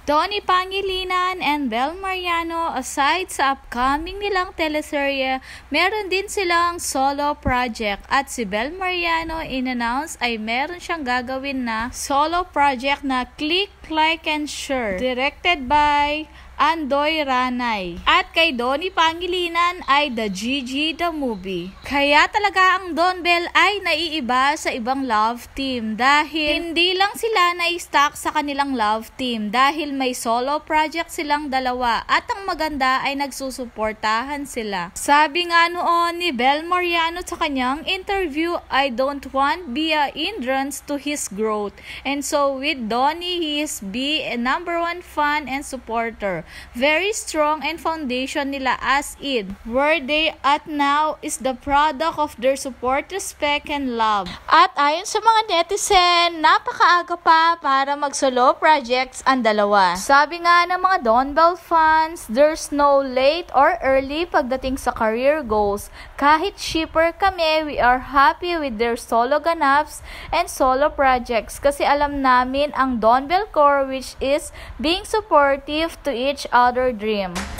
Donnie Pangilinan and Bel Mariano, aside sa upcoming nilang teleserye, meron din silang solo project at si Bel Mariano in-announce ay meron siyang gagawin na solo project na Click, Like and Share, directed by Andoy Ranay. At kay Donnie Pangilinan ay The GG The Movie. Kaya talaga ang Don Bell ay naiiba sa ibang love team dahil hindi lang sila na-stuck sa kanilang love team dahil may solo project silang dalawa at ang maganda ay nagsusuportahan sila. Sabi nga noon ni Bel Mariano sa kanyang interview, I don't want be a hindrance to his growth. And so with Donnie, he is be a #1 fan and supporter. Very strong and foundation nila as in. Where they at now is the product of their support, respect, and love. At ayon sa mga netizen, napakaaga pa para mag-solo projects ang dalawa. Sabi nga ng mga Don Bell fans, there's no late or early pagdating sa career goals. Kahit shipper kami, we are happy with their solo ganaps and solo projects kasi alam namin ang Don Bell core which is being supportive to each other dream.